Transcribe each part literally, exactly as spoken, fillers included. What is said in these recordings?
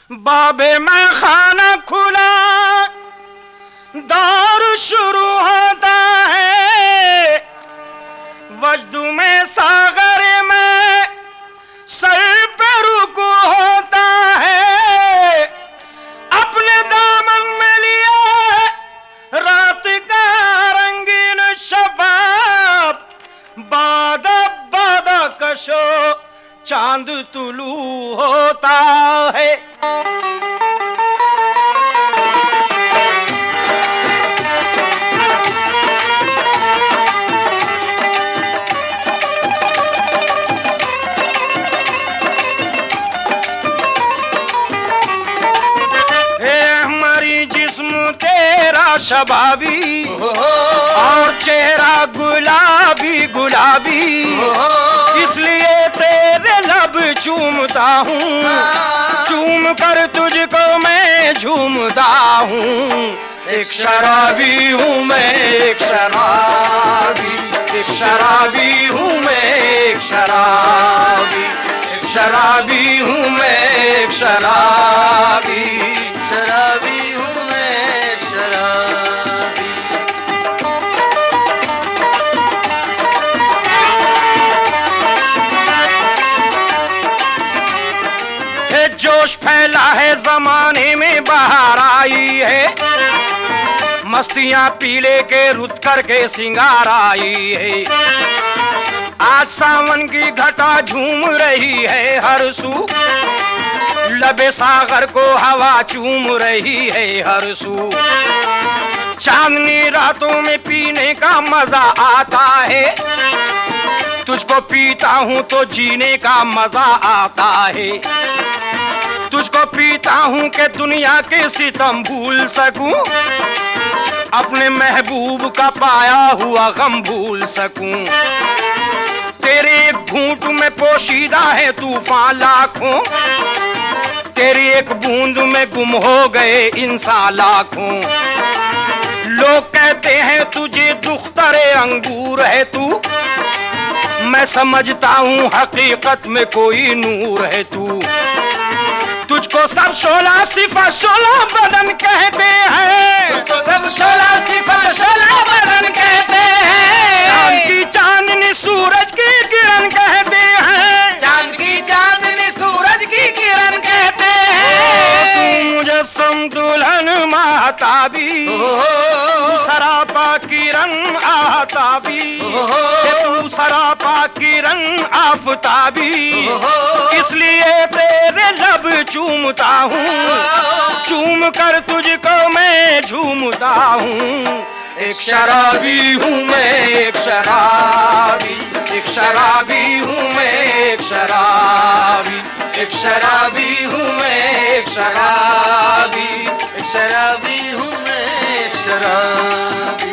बाबे में खाना खुला, दौर शुरू होता है। वजदू में सागर में सर पे रुकू होता है। अपने दामन में लिए रात का रंगीन शबाब, बादा बादा कशो चांद तुलू होता है। तेरा शबाबी और चेहरा गुलाबी गुलाबी, इसलिए तेरे लब चूमता हूँ। चूम कर तुझको मैं झूमता हूँ। एक शराबी हूँ मैं, एक शराबी, एक शराबी हूँ मैं, एक शराबी, एक शराबी हूँ मैं, एक शराबी, शराबी हूँ मैं। जोश फैला है जमाने में, बाहर आई है। मस्तियां पीले के रुत करके सिंगार आई है। आज सावन की घटा झूम रही है हर सू, लबे सागर को हवा चूम रही है हर सू। चांदनी रातों में पीने का मजा आता है। तुझको पीता हूँ तो जीने का मजा आता है। तुझको पीता हूँ कि दुनिया के सितम भूल सकूं, अपने महबूब का पाया हुआ गम भूल सकूं। तेरे एक घूंट में पोशीदा है तूफान लाखों, तेरी एक बूंद में गुम हो गए इंसान लाखों। लोग कहते हैं तुझे दुख्तरे अंगूर है तू, मैं समझता हूँ हकीकत में कोई नूर है तू। तुझको सब शोला सिफा शोला बदन कहते हैं, तुझको सब शोला सिफा शोला बदन कहते हैं। चांद की चांदनी सूरज की किरण कहते हैं, चांद की चांदनी सूरज की किरण कहते हैं। तू मुझे समतुलन महताबी, सरापा किरण आताबी, तू सरापा किरण आफताबी, इसलिए तेरे लब चूमता हूँ। चूम कर तुझको मैं झूमता हूँ। एक शराबी हूँ मैं, एक शराबी, एक शराबी हूँ मैं, एक शराबी, एक शराबी हूँ मैं, एक शराबी, एक शराबी हूँ मैं, एक शराबी।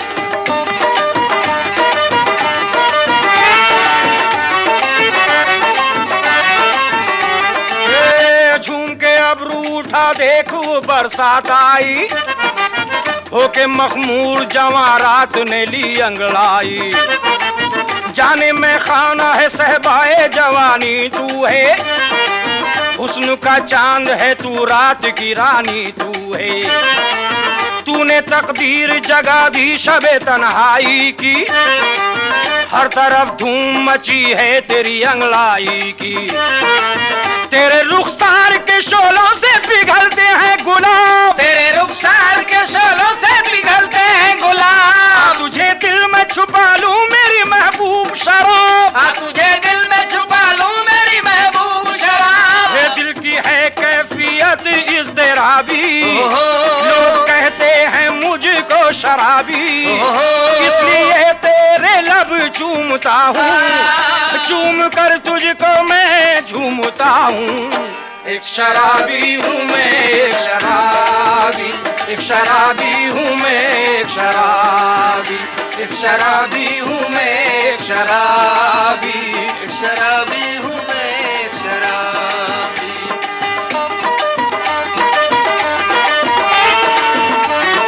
उठा देखो बरसात आई, होके मखमूर जवां रात ने ली अंगड़ाई। जाने में खाना है सहबाए जवानी तू है, हुस्न का चांद है तू, रात की रानी तू है। तूने तकदीर जगा दी शबे तन्हाई की, हर तरफ धूम मची है तेरी अंगड़ाई की। तेरे रुखसार के शोलों से पिघलते हैं गुलाब, तेरे रुखसार के शोलों से पिघलते हैं गुलाब। तुझे दिल में छुपा लूं मेरी महबूब शराब, तुझे दिल में छुपा लूं मेरी महबूब शराब। ये दिल की है कैफियत इज़्तिराबी, लोग कहते हैं मुझको शराबी, इसलिए तेरे लब चूमता हूँ। चूम कर तुझको मैं झूमता हूँ। एक शराबी हूँ मैं, एक शराबी, एक शराबी हूँ मैं, एक शराबी, एक शराबी हूँ मैं, एक शराबी, एक शराबी हूँ मैं, एक शराबी।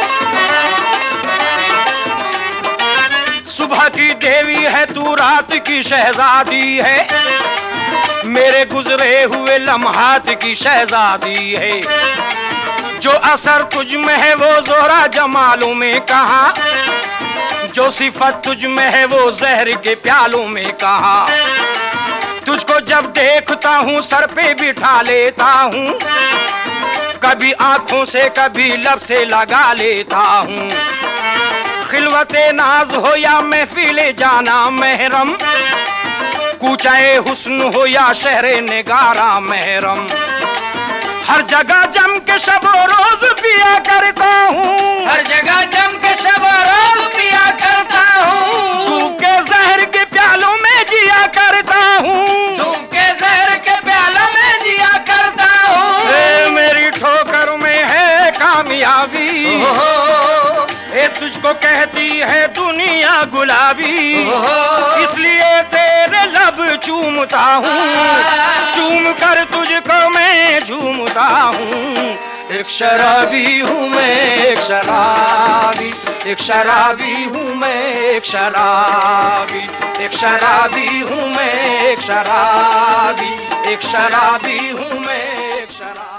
सुबह की देवी है तू, रात की की शहजादी है, मेरे गुजरे हुए लम्हात की शहजादी है। जो असर तुझ में है वो जोहरा जमालों में कहा, जो सिफत तुझ में है वो जहर के प्यालों में कहा। तुझको जब देखता हूँ सर पे बिठा लेता हूँ, कभी आंखों से कभी लब से लगा लेता हूँ। खिलवते नाज हो या महफिले जाना महरम, कूचाए हुस्न हो या शहरे निगारा महरम, हर जगह जम के शबो रोज पिया करता हूँ, हर जगह जम के शबो रोज पिया करता हूँ। तू के जहर के प्यालों में जिया करता हूँ, तू के जहर के प्यालों में जिया करता हूँ। मेरी ठोकर में है कामयाबी, ए तुझको कहती है दुनिया गुलाबी, इसलिए तेरे लब चूमता हूँ, चूम कर तुझको मैं झूमता हूँ। एक शराबी हूँ मैं, एक शराबी, एक शराबी हूँ मैं, एक शराबी, एक शराबी हूँ मैं, एक शराबी, एक शराबी हूँ मैं, एक शराबी।